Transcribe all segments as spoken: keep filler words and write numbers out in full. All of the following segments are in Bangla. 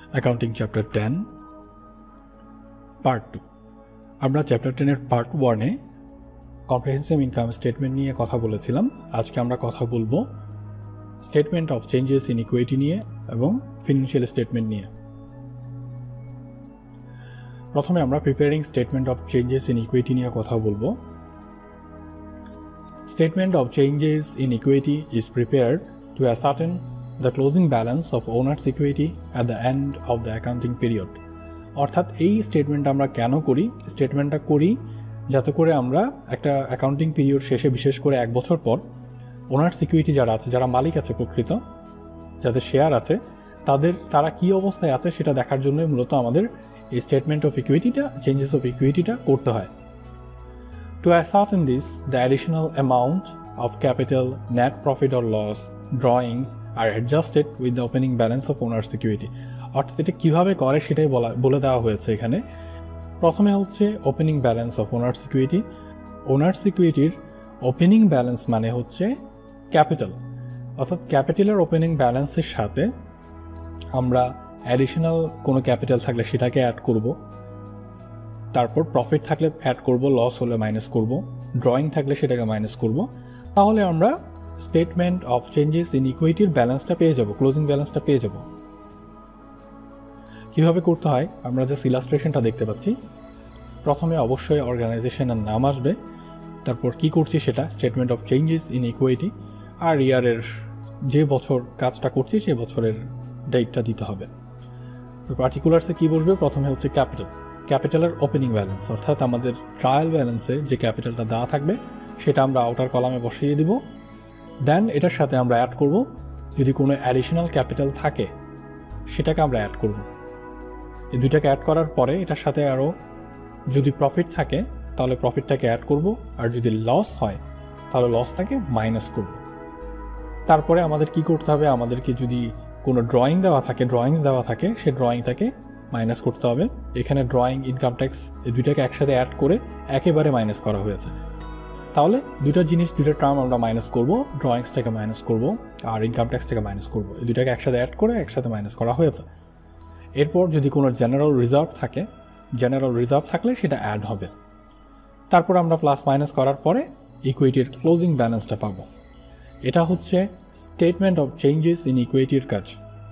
Accounting chapter ten part two. আমরা চ্যাপ্টার টেনের পার্ট ওয়ানে কম্প্রিহেনসিভ ইনকাম স্টেটমেন্ট নিয়ে কথা বলেছিলাম। আজকে আমরা কথা বলবো statement of changes in equity নিয়ে এবং ফিনান্সিয়াল স্টেটমেন্ট নিয়ে। প্রথমে আমরা preparing statement of changes in equity নিয়ে কথা বলবো। Statement of changes in equity is prepared to ascertain the closing balance of owner's equity at the end of the accounting period. অর্থাৎ এই স্টেটমেন্ট আমরা কেন করি? স্টেটমেন্টটা করি যাতে করে আমরা একটা অ্যাকাউন্টিং পিরিয়ড শেষে, বিশেষ করে এক বছর পর, ওনার্স ইকুইটি যারা আছে, যারা মালিক আছে, প্রকৃত যাদের শেয়ার আছে, তাদের তারা কি অবস্থায় আছে সেটা দেখার জন্যই মূলত আমাদের এই স্টেটমেন্ট অফ ইকুইটিটা, চেঞ্জেস অফ ইকুইটিটা করতে হয়। To ascertain this, the additional amount of capital, net profit or loss, drawings are adjusted with the opening balance of owner's equity. অর্থাৎ এটা কীভাবে করে সেটাই বলা বলে দেওয়া হয়েছে এখানে। প্রথমে হচ্ছে opening balance of owner's equity. Owner's ইকুইটির ওপেনিং ব্যালেন্স মানে হচ্ছে ক্যাপিটাল, অর্থাৎ ক্যাপিটালের ওপেনিং ব্যালেন্সের সাথে আমরা অ্যাডিশনাল কোনো ক্যাপিটাল থাকলে সেটাকে অ্যাড করব, তারপর প্রফিট থাকলে অ্যাড করব, লস হলে মাইনাস করব, ড্রয়িং থাকলে সেটাকে মাইনাস করব। তাহলে আমরা স্টেটমেন্ট অফ চেঞ্জেস ইন ইকুইটির ব্যালেন্সটা পেয়ে যাব, ক্লোজিং ব্যালেন্সটা পেয়ে যাব। কীভাবে করতে হয় আমরা জাস্ট ইলাস্ট্রেশনটা দেখতে পাচ্ছি। প্রথমে অবশ্যই অর্গানাইজেশনের নাম আসবে, তারপর কি করছি সেটা, statement of changes in equity, আর ইয়ারের যে বছর কাজটা করছি সেই বছরের ডেটটা দিতে হবে। পার্টিকুলার্সে কি বসবে? প্রথমে হচ্ছে ক্যাপিটাল, ক্যাপিটালের ওপেনিং ব্যালেন্স, অর্থাৎ আমাদের ট্রায়াল ব্যালেন্সে যে ক্যাপিটালটা দেওয়া থাকবে সেটা আমরা আউটার কলামে বসিয়ে দিব। দেন এটার সাথে আমরা অ্যাড করব, যদি কোনো অ্যাডিশনাল ক্যাপিটাল থাকে সেটাকে আমরা অ্যাড করব। এই দুইটাকে অ্যাড করার পরে এটার সাথে আরও যদি প্রফিট থাকে তাহলে প্রফিটটাকে অ্যাড করব, আর যদি লস হয় তাহলে লসটাকে মাইনাস করব। তারপরে আমাদের কি করতে হবে? আমাদেরকে যদি কোনো ড্রয়িং দেওয়া থাকে, ড্রয়িংস দেওয়া থাকে, সেই ড্রয়িংটাকে মাইনাস করতে হবে। এখানে ড্রয়িং, ইনকাম ট্যাক্স এই দুইটাকে একসাথে অ্যাড করে একেবারে মাইনাস করা হয়েছে। তাহলে দুটো জিনিস, দুটো টার্ম আমরা মাইনাস করব, ড্রয়িংসটাকে মাইনাস করব আর ইনকাম ট্যাক্সটাকে মাইনাস করব। এই দুইটাকে একসাথে অ্যাড করে একসাথে মাইনাস করা হয়েছে। এরপর যদি কোনো জেনারেল রিজার্ভ থাকে, জেনারেল রিজার্ভ থাকলে সেটা অ্যাড হবে। তারপর আমরা প্লাস মাইনাস করার পরে ইকুইটির ক্লোজিং ব্যালেন্সটা পাবো। এটা হচ্ছে স্টেটমেন্ট অফ চেঞ্জেস ইন ইকুইটির কাজ।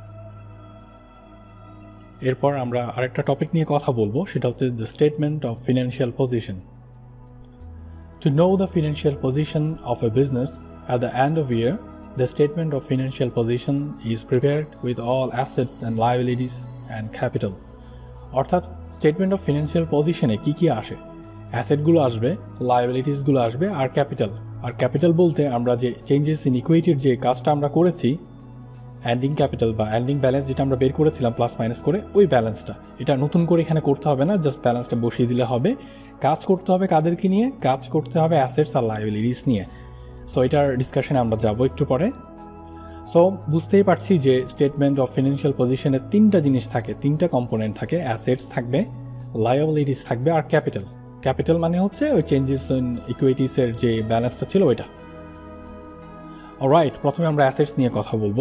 এরপর আমরা আরেকটা টপিক নিয়ে কথা বলবো, সেটা হচ্ছে the statement of financial position. To know the financial position of a business at the end of year, the statement of financial position is prepared with all assets and liabilities and capital. অর্থাৎ স্টেটমেন্ট অফ ফিনান্সিয়াল পজিশনে কী কী আসে? অ্যাসেটগুলো আসবে, লায়াবিলিটিসগুলো আসবে, আর ক্যাপিটাল। আর ক্যাপিটাল বলতে আমরা যে চেঞ্জেস ইন ইকুইটির যে কাজটা আমরা করেছি, এন্ডিং ক্যাপিটাল বা এন্ডিং ব্যালেন্স যেটা আমরা বের করেছিলাম প্লাস মাইনাস করে, ওই ব্যালেন্সটা। এটা নতুন করে এখানে করতে হবে না, জাস্ট ব্যালেন্সটা বসিয়ে দিলে হবে। কাজ করতে হবে কাদেরকে নিয়ে? কাজ করতে হবে অ্যাসেটস আর লায়াবিলিটিস নিয়ে। সো এটার ডিসকাশনে আমরা যাবো একটু পরে। সো বুঝতেই পারছি যে স্টেটমেন্ট অফ ফিনান্সিয়াল পজিশনের তিনটা জিনিস থাকে, তিনটা কম্পোনেন্ট থাকে। অ্যাসেটস থাকবে, লায়াবিলিটিস থাকবে আর ক্যাপিটাল। ক্যাপিটাল মানে হচ্ছে ওই চেঞ্জেস ইন ইকুইটিসের যে ব্যালেন্সটা ছিল ওইটা। অলরাইট, প্রথমে আমরা অ্যাসেটস নিয়ে কথা বলবো।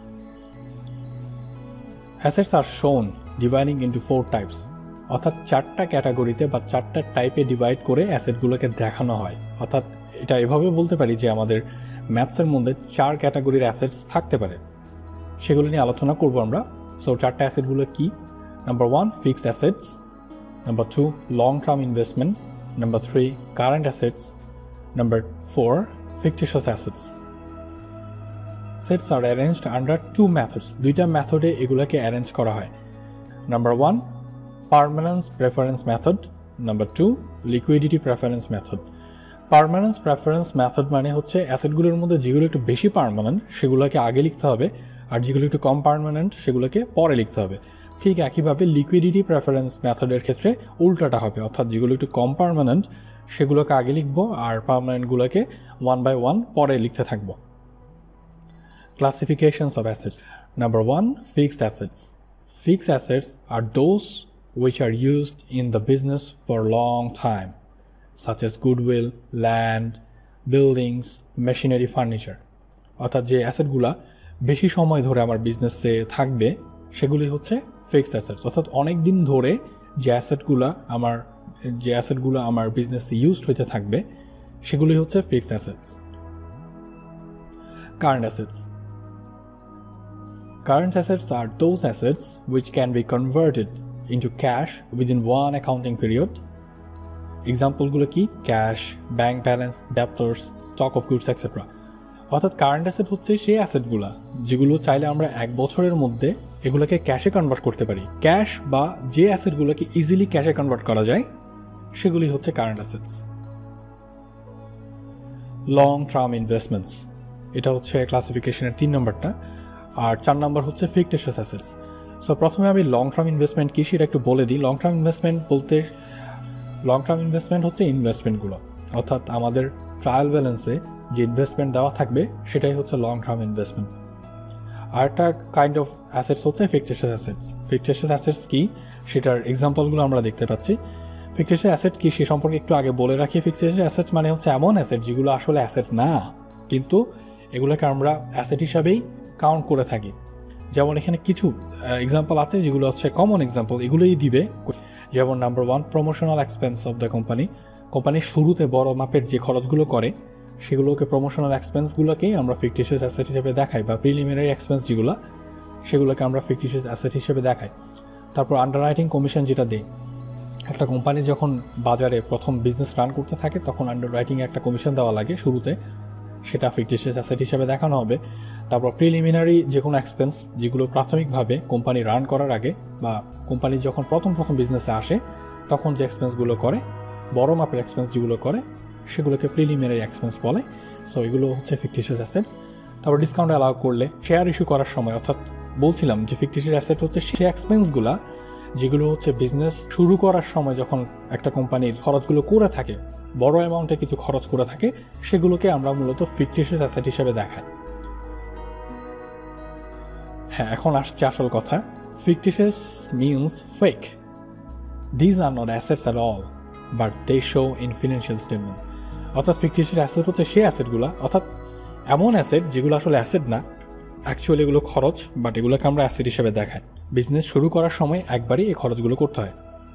Assets are shown dividing into four types, অর্থাৎ চারটা ক্যাটাগরিতে বা চারটা টাইপে ডিভাইড করে অ্যাসেটগুলোকে দেখানো হয়। অর্থাৎ এটা এভাবে বলতে পারি যে আমাদের ম্যাথসের মধ্যে চার ক্যাটাগরির অ্যাসেটস থাকতে পারে, সেগুলো নিয়ে আলোচনা করব আমরা। সো চারটা অ্যাসেটগুলো কি? Number one, fixed assets. Number two, long term investment. Number three, current assets. Number four, fictitious assets. Assets are arranged under two methods. দুইটা মেথডে এগুলোকে অ্যারেঞ্জ করা হয়। Number one, permanence preference method. Number two, liquidity preference method. Permanence preference method মানে হচ্ছে অ্যাসেটগুলোর মধ্যে যেগুলো একটু বেশি পার্মানেন্ট সেগুলোকে আগে লিখতে হবে, আর যেগুলো একটু কম পার্মানেন্ট সেগুলোকে পরে লিখতে হবে। ঠিক একইভাবে লিকুইডিটি প্রেফারেন্স মেথডের ক্ষেত্রে উল্টাটা হবে, অর্থাৎ যেগুলো একটু কম পার্মানেন্ট সেগুলোকে আগে লিখবো আর পার্মানেন্টগুলোকে ওয়ান বাই ওয়ান পরে লিখতে থাকবো। Classifications of assets. Number one, fixed assets. Fixed assets are those which are used in the business for a long time, such as goodwill, land, buildings, machinery, furniture. অর্থাৎ যে অ্যাসেটগুলা বেশি সময় ধরে আমার বিজনেসে থাকবে সেগুলি হচ্ছে ফিক্সড অ্যাসেটস, অর্থাৎ অনেক দিন ধরে যে অ্যাসেটগুলো আমার যে অ্যাসেটগুলো আমার বিজনেসে ইউজড হতে থাকবে সেগুলি হচ্ছে fixed assets. Current assets. Current assets are those assets which can be converted into cash within one accounting period. এক্সাম্পলগুলো কি? Cash, bank balance, debtors, stock of goods etcetera. অর্থাৎ কারেন্ট অ্যাসেট হচ্ছে সেই অ্যাসেটগুলো যেগুলো চাইলে আমরা এক বছরের মধ্যে এগুলোকে ক্যাশে কনভার্ট করতে পারি। ক্যাশ বা যে অ্যাসেটগুলোকে ইজিলি ক্যাশে কনভার্ট করা যায় সেগুলি হচ্ছে current assets. Long term investments, এটা হচ্ছে ক্লাসিফিকেশনের তিন নম্বরটা। আর চার নম্বর হচ্ছে ফিকটিশিয়াস অ্যাসেটস। সো প্রথমে আমি লং টার্ম ইনভেস্টমেন্ট কি সেটা একটু বলে দিই। লং টার্ম ইনভেস্টমেন্ট বলতে লং টার্ম ইনভেস্টমেন্ট হচ্ছে ইনভেস্টমেন্টগুলো, অর্থাৎ আমাদের ট্রায়াল ব্যালেন্সে যে ইনভেস্টমেন্ট দেওয়া থাকবে সেটাই হচ্ছে লং টার্ম ইনভেস্টমেন্ট। আর একটা কাইন্ড অফ অ্যাসেটস হচ্ছে ফিকটিশিয়াস অ্যাসেটস। ফিকটিশিয়াস অ্যাসেটস কি সেটার এক্সাম্পলগুলো আমরা দেখতে পাচ্ছি। ফিকটিশিয়াস অ্যাসেটস কি সে সম্পর্কে একটু আগে বলে রাখি। ফিকটিশিয়াস অ্যাসেট মানে হচ্ছে এমন অ্যাসেট যেগুলো আসলে অ্যাসেট না, কিন্তু এগুলোকে আমরা অ্যাসেট হিসাবেই কাউন্ট করে থাকি। যেমন এখানে কিছু এক্সাম্পল আছে যেগুলো হচ্ছে কমন এক্সাম্পল, এগুলোই দিবে। যেমন number one, promotional expense of the company. কোম্পানির শুরুতে বড় মাপের যে খরচগুলো করে সেগুলোকে প্রমোশনাল এক্সপেন্সগুলোকেই আমরা ফিকটিশিয়াস অ্যাসেট হিসেবে দেখাই, বা প্রিলিমিনারি এক্সপেন্স যেগুলো সেগুলোকে আমরা ফিকটিশিয়াস অ্যাসেট হিসেবে দেখাই। তারপর আন্ডাররাইটিং কমিশন যেটা দেয়, একটা কোম্পানি যখন বাজারে প্রথম বিজনেস রান করতে থাকে তখন আন্ডাররাইটিংয়ে একটা কমিশন দেওয়া লাগে শুরুতে, সেটা ফিকটিশিয়াস অ্যাসেট হিসেবে দেখানো হবে। তারপর প্রিলিমিনারি যে কোনো এক্সপেন্স যেগুলো প্রাথমিকভাবে কোম্পানি রান করার আগে বা কোম্পানি যখন প্রথম প্রথম বিজনেসে আসে তখন যে এক্সপেন্সগুলো করে, বড় মাপের এক্সপেন্স যেগুলো করে সেগুলোকে প্রিলিমিনারি এক্সপেন্স বলে। সো এগুলো হচ্ছে ফিকটিশিয়াস অ্যাসেটস। তারপর ডিসকাউন্ট অ্যালাউ করলে শেয়ার ইস্যু করার সময়, অর্থাৎ বলছিলাম যে ফিকটিশিয়াস অ্যাসেট হচ্ছে সেই এক্সপেন্সগুলো যেগুলো হচ্ছে বিজনেস শুরু করার সময় যখন একটা কোম্পানির খরচগুলো করে থাকে, বড় অ্যামাউন্টে কিছু খরচ করে থাকে, সেগুলোকে আমরা মূলত ফিকটিশিয়াস অ্যাসেট হিসেবে দেখাই। হ্যাঁ, এখন আসছে আসল কথা। Fictitious means fake. These are not assets at all, but they show in financial statement. অর্থাৎ ফিকটিশিয়াস অ্যাসেট হচ্ছে সেই অ্যাসেটগুলো, অর্থাৎ এমন অ্যাসেট যেগুলো আসলে অ্যাসেট না, অ্যাকচুয়ালি এগুলো খরচ, বাট এগুলোকে আমরা অ্যাসেট হিসেবে দেখাই। বিজনেস শুরু করার সময় একবারই এই খরচগুলো করতে হয়।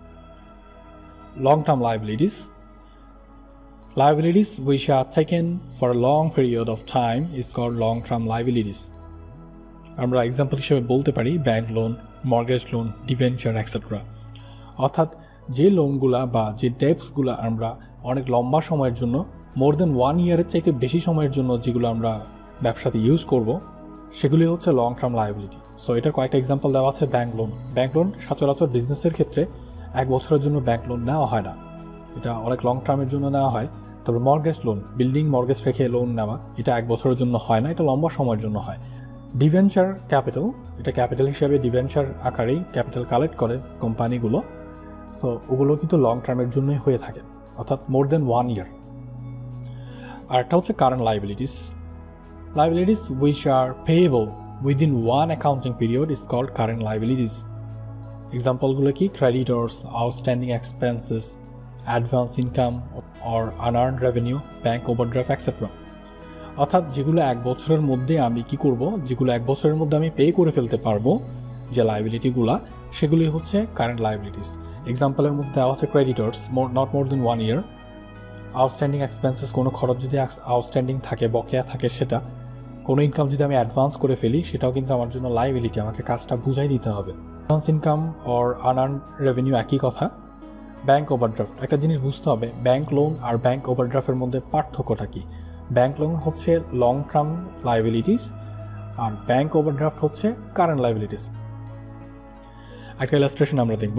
Long term liabilities. Liabilities which are taken for a long period of time is called long-term liabilities. আমরা এক্সাম্পল হিসেবে বলতে পারি bank loan, mortgage loan, debenture etcetera. অর্থাৎ যে লোনগুলা বা যে ডেপসগুলো আমরা অনেক লম্বা সময়ের জন্য, মোর দেন ওয়ান ইয়ারের চাইতে বেশি সময়ের জন্য যেগুলো আমরা ব্যবসাতে ইউজ করব, সেগুলি হচ্ছে লং টার্ম লায়াবিলিটি। সো এটার কয়েকটা এক্সাম্পল দেওয়া আছে। Bank loan. ব্যাংক লোন সচরাচর বিজনেসের ক্ষেত্রে এক বছরের জন্য ব্যাংক লোন নেওয়া হয় না, এটা অনেক লং টার্মের জন্য নেওয়া হয়। তবে মর্গেজ লোন, বিল্ডিং মর্গেজ রেখে লোন নেওয়া, এটা এক বছরের জন্য হয় না, এটা লম্বা সময়ের জন্য হয়। ডিভেঞ্চার ক্যাপিটাল, এটা ক্যাপিটাল হিসেবে ডিভেঞ্চার আকারেই ক্যাপিটাল কালেক্ট করে কোম্পানিগুলো। সো ওগুলো কিন্তু লং টার্মের জন্যই হয়ে থাকে, অর্থাৎ মোর দেন ওয়ান ইয়ার। আর একটা হচ্ছে current liabilities. Liabilities which are payable within one accounting period is called current liabilities. এক্সাম্পলগুলো কি? Creditors, outstanding expenses, advance income or unearned revenue, bank overdraft etcetera. অর্থাৎ যেগুলো এক বছরের মধ্যে আমি কি করব, যেগুলো এক বছরের মধ্যে আমি পে করে ফেলতে পারবো, যে লায়াবিলিটিগুলা, সেগুলি হচ্ছে কারেন্ট লায়াবিলিটিস। এক্সাম্পলের মধ্যে দেওয়া হচ্ছে creditors, more not more than one year. Outstanding expenses, কোনো খরচ যদি আউটস্ট্যান্ডিং থাকে, বকেয়া থাকে সেটা। কোনো ইনকাম যদি আমি অ্যাডভান্স করে ফেলি সেটাও কিন্তু আমার জন্য লায়াবিলিটি, আমাকে কাজটা বুঝাই দিতে হবে। Advance income or unearned revenue একই কথা। ব্যাংক ওভারড্রাফট, একটা জিনিস বুঝতে হবে, ব্যাংক লোন আর ব্যাংক ওভারড্রাফটের মধ্যে পার্থক্যটা কি? ব্যাংক লোন হচ্ছে লং টার্ম লায়াবিলিটিস আর ব্যাংক ওভারড্রাফট হচ্ছে কারেন্ট লায়াবিলিটিস। একটা ইলাস্ট্রেশন আমরা দেখব।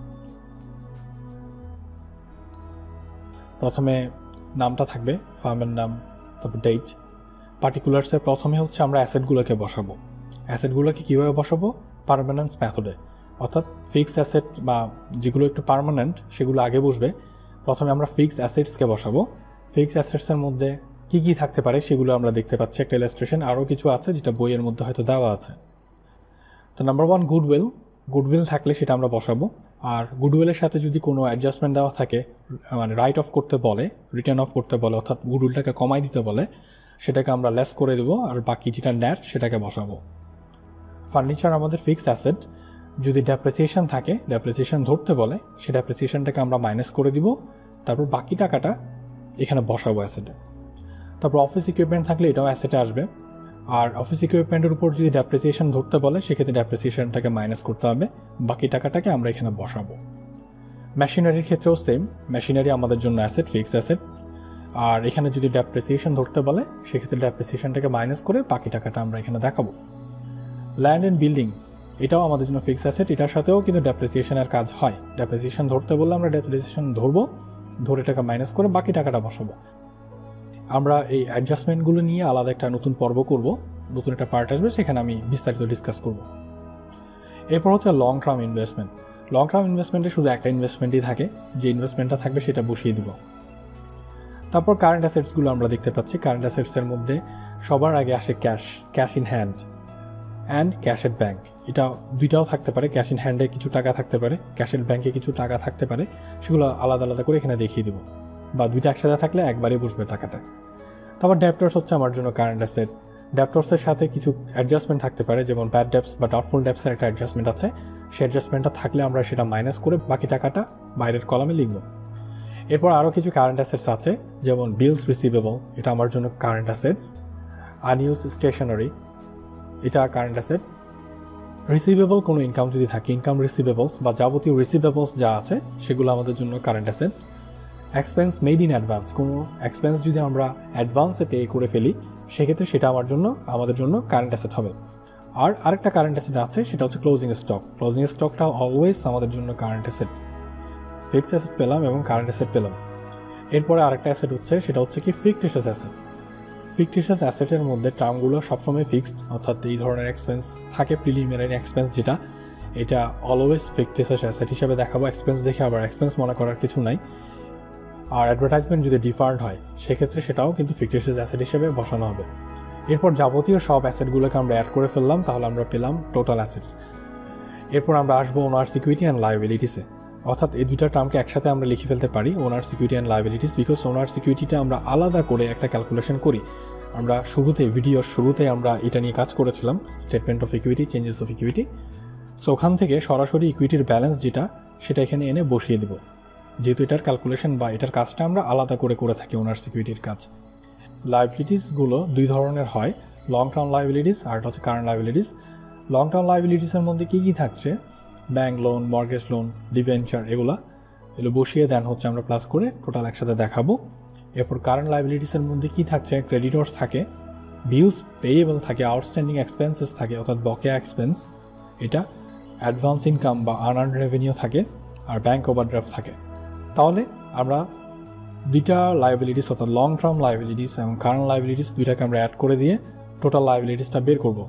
প্রথমে নামটা থাকবে, ফার্মের নাম, তারপর ডেট। পার্টিকুলার্সের প্রথমে হচ্ছে আমরা অ্যাসেটগুলোকে বসাবো। অ্যাসেটগুলোকে কীভাবে বসাবো? পারমানেন্স মেথডে, অর্থাৎ ফিক্সড অ্যাসেট বা যেগুলো একটু পার্মানেন্ট সেগুলো আগে বসবে। প্রথমে আমরা ফিক্সড অ্যাসেটসকে বসাবো। ফিক্সড অ্যাসেটসের মধ্যে কী কী থাকতে পারে সেগুলো আমরা দেখতে পাচ্ছি একটা ইলাস্ট্রেশন। আরও কিছু আছে যেটা বইয়ের মধ্যে হয়তো দেওয়া আছে। তো নাম্বার ওয়ান, গুডউইল। গুডউইল থাকলে সেটা আমরা বসাবো। আর গুডউইলের সাথে যদি কোনো অ্যাডজাস্টমেন্ট দেওয়া থাকে, মানে রাইট অফ করতে বলে, রিটার্ন অফ করতে বলে, অর্থাৎ গুডউইলটাকে কমাই দিতে বলে, সেটাকে আমরা লেস করে দেবো, আর বাকি যেটা নেট সেটাকে বসাবো। ফার্নিচার আমাদের ফিক্সড অ্যাসেট, যদি ডেপ্রিসিয়েশন থাকে, ডেপ্রিসিয়েশন ধরতে বলে, সেই ডেপ্রিসিয়েশনটাকে আমরা মাইনাস করে দিব, তারপর বাকি টাকাটা এখানে বসাবো অ্যাসেটে। তারপর অফিস ইকুইপমেন্ট থাকলে এটাও অ্যাসেটে আসবে। আর অফিস ইকুইপমেন্টের উপর যদি ডেপ্রিসিয়েশন ধরতে বলে সেক্ষেত্রে ডেপ্রিসিয়েশনটাকে মাইনাস করতে হবে, বাকি টাকাটাকে আমরা এখানে বসাবো। মেশিনারির ক্ষেত্রেও সেম, মেশিনারি আমাদের জন্য অ্যাসেট, ফিক্স অ্যাসেট। আর এখানে যদি ডেপ্রিসিয়েশন ধরতে বলে সেক্ষেত্রে ডেপ্রিসিয়েশনটাকে মাইনাস করে বাকি টাকাটা আমরা এখানে দেখাবো। ল্যান্ড অ্যান্ড বিল্ডিং এটাও আমাদের জন্য ফিক্স অ্যাসেট, এটার সাথেও কিন্তু ডেপ্রিসিয়েশনের কাজ হয়। ডেপ্রিসিয়েশন ধরতে বললে আমরা ডেপ্রিসিয়েশন ধরবো, ধরে টাকা মাইনাস করে বাকি টাকাটা বসাবো। আমরা এই অ্যাডজাস্টমেন্টগুলো নিয়ে আলাদা একটা নতুন পর্ব করব, নতুন একটা পার্ট আসবে, সেখানে আমি বিস্তারিত ডিসকাস করব। এরপর হচ্ছে long term investment. Long term ইনভেস্টমেন্টে শুধু একটা ইনভেস্টমেন্টই থাকে, যে ইনভেস্টমেন্টটা থাকবে সেটা বসিয়ে দিব। তারপর কারেন্ট অ্যাসেটসগুলো আমরা দেখতে পাচ্ছি। কারেন্ট অ্যাসেটসের মধ্যে সবার আগে আসে cash, cash in hand and cash at bank. এটা দুইটাও থাকতে পারে, ক্যাশ ইন হ্যান্ডে কিছু টাকা থাকতে পারে, ক্যাশ এট ব্যাঙ্কে কিছু টাকা থাকতে পারে, সেগুলো আলাদা আলাদা করে এখানে দেখিয়ে দিব, বা দুইটা একসাথে থাকলে একবারে বসবে টাকাটা। তারপর ডেপ্টর্স হচ্ছে আমার জন্য কারেন্ট অ্যাসেট। ডেপ্টর্সের সাথে কিছু অ্যাডজাস্টমেন্ট থাকতে পারে, যেমন ব্যাড ডেপস বা ডাউটফুল ডেপসের একটা অ্যাডজাস্টমেন্ট আছে, সেই অ্যাডজাস্টমেন্টটা থাকলে আমরা সেটা মাইনাস করে বাকি টাকাটা বাইরের কলামে লিখব। এরপর আরও কিছু কারেন্ট অ্যাসেটস আছে, যেমন বিলস রিসিভেবল, এটা আমার জন্য কারেন্ট অ্যাসেটস। আনইউজ স্টেশনারি, এটা কারেন্ট অ্যাসেট। রিসিভেবল কোনো ইনকাম যদি থাকে, ইনকাম রিসিভেবলস বা যাবতীয় রিসিভেবলস যা আছে সেগুলো আমাদের জন্য current asset. Expense made in advance, কোনো এক্সপেন্স যদি আমরা অ্যাডভান্সে পে করে ফেলি সেক্ষেত্রে সেটা আমার জন্য আমাদের জন্য কারেন্ট অ্যাসেট হবে। আর আরেকটা কারেন্ট অ্যাসেট আছে, সেটা হচ্ছে ক্লোজিং স্টক। ক্লোজিং স্টকটা অলওয়েজ আমাদের জন্য কারেন্ট অ্যাসেট। ফিক্সড অ্যাসেট পেলাম এবং কারেন্ট অ্যাসেট পেলাম। এরপরে আরেকটা অ্যাসেট হচ্ছে, সেটা হচ্ছে কি ফিকটিশিয়াস অ্যাসেট। ফিকটিশিয়াস অ্যাসেটের মধ্যে টার্মগুলো সবসময় ফিক্সড, অর্থাৎ এই ধরনের এক্সপেন্স থাকে, প্রিলিমিনারি এক্সপেন্স যেটা, এটা অলওয়েজ ফিকটিশিয়াস অ্যাসেট হিসেবে দেখাবো। এক্সপেন্স দেখে আবার এক্সপেন্স মনে করার কিছু নাই। আর অ্যাডভার্টাইজমেন্ট যদি ডিফার্ড হয় সেক্ষেত্রে সেটাও কিন্তু ফিকটিশিয়াস অ্যাসেট হিসেবে বসানো হবে। এরপর যাবতীয় সব অ্যাসেটগুলোকে আমরা অ্যাড করে ফেললাম, তাহলে আমরা পেলাম টোটাল অ্যাসেটস। এরপর আমরা আসবো ওনার সিকিউরিটি অ্যান্ড লায়াবিলিটিসে, অর্থাৎ এই দুইটা টার্মকে একসাথে আমরা লিখে ফেলতে পারি, owner security and liabilities, because owner সিকিউরিটিটা আমরা আলাদা করে একটা ক্যালকুলেশন করি। আমরা শুরুতে ভিডিওর শুরুতে আমরা এটা নিয়ে কাজ করেছিলাম, statement of equity, changes of equity. So ওখান থেকে সরাসরি ইকুইটির ব্যালেন্স যেটা, সেটা এখানে এনে বসিয়ে দেব, যেহেতু এটার ক্যালকুলেশন বা এটার কাজটা আমরা আলাদা করে করে থাকি ওনার সিকিউরিটির কাজ। লায়াবিলিটিসগুলো দুই ধরনের হয়, লং টার্ম লায়াবিলিটিস আর হচ্ছে কারেন্ট লায়াবিলিটিস। লং টার্ম লায়াবিলিটিসের মধ্যে কী কী থাকছে, bank loan, mortgage loan, debenture, এগুলা এগুলো বসিয়ে দেন হচ্ছে আমরা প্লাস করে টোটাল একসাথে দেখাবো। এরপর কারেন্ট লায়াবিলিটিসের মধ্যে কী থাকছে, ক্রেডিটর্স থাকে, বিলস পেয়েবল থাকে, আউটস্ট্যান্ডিং এক্সপেন্সেস থাকে অর্থাৎ বকেয়া এক্সপেন্স, এটা অ্যাডভান্স ইনকাম বা আনআর্নড রেভিনিউ থাকে, আর ব্যাংক ওভারড্রাফট থাকে। তাহলে আমরা দুইটা লায়াবিলিটিস অর্থাৎ লং টার্ম লায়াবিলিটিস এবং কারেন্ট লায়াবিলিটিস দুইটাকে আমরা অ্যাড করে দিয়ে টোটাল লায়াবিলিটিসটা বের করব।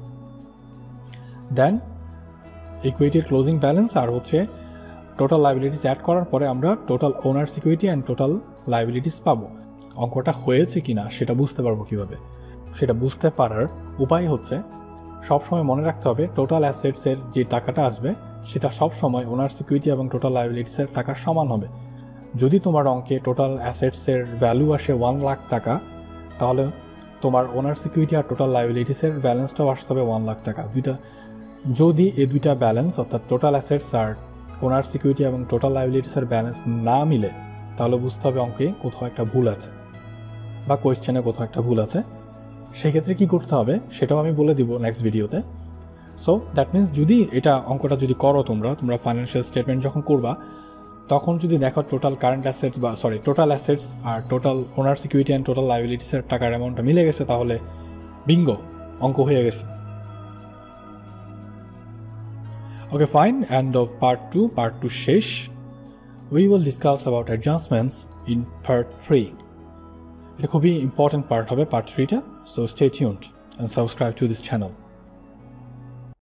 দেন ইকুইটির ক্লোজিং ব্যালেন্স আর হচ্ছে টোটাল লায়াবিলিটিস অ্যাড করার পরে আমরা total owner security and total liabilities পাবো। অঙ্কটা হয়েছে কি না সেটা বুঝতে পারবো কীভাবে, সেটা বুঝতে পারার উপায় হচ্ছে সবসময় মনে রাখতে হবে টোটাল অ্যাসেটসের যে টাকাটা আসবে সেটা সবসময় ওনার সিকিউরিটি এবং টোটাল লায়াবিলিটিসের টাকার সমান হবে। যদি তোমার অঙ্কে টোটাল অ্যাসেটসের ভ্যালু আসে ওয়ান লাখ টাকা, তাহলে তোমার ওনার সিকিউরিটি আর টোটাল লায়াবিলিটিসের ব্যালেন্সটাও আসতে হবে ওয়ান লাখ টাকা। দুইটা যদি এই দুইটা ব্যালেন্স অর্থাৎ টোটাল অ্যাসেটস আর ওনার সিকিউরিটি এবং টোটাল লায়াবিলিটিসের ব্যালেন্স না মিলে, তাহলে বুঝতে হবে অঙ্কে কোথাও একটা ভুল আছে বা কোয়েশ্চেনে কোথাও একটা ভুল আছে। সেক্ষেত্রে কী করতে হবে সেটাও আমি বলে দিব নেক্সট ভিডিওতে। সো দ্যাট মিনস যদি এটা অঙ্কটা যদি করো তোমরা তোমরা ফাইন্যান্সিয়াল স্টেটমেন্ট যখন করবা, তখন যদি দেখো টোটাল কারেন্ট অ্যাসেটস বা সরি টোটাল অ্যাসেটস আর total owner security and total লায়াবিলিটিসের টাকার অ্যামাউন্টটা মিলে গেছে, তাহলে বিঙ্গো, অঙ্ক হয়ে গেছে। Okay, fine. End of part two. Part two shesh. We will discuss about adjustments in part three. It could be important part of it, part three. So stay tuned and subscribe to this channel.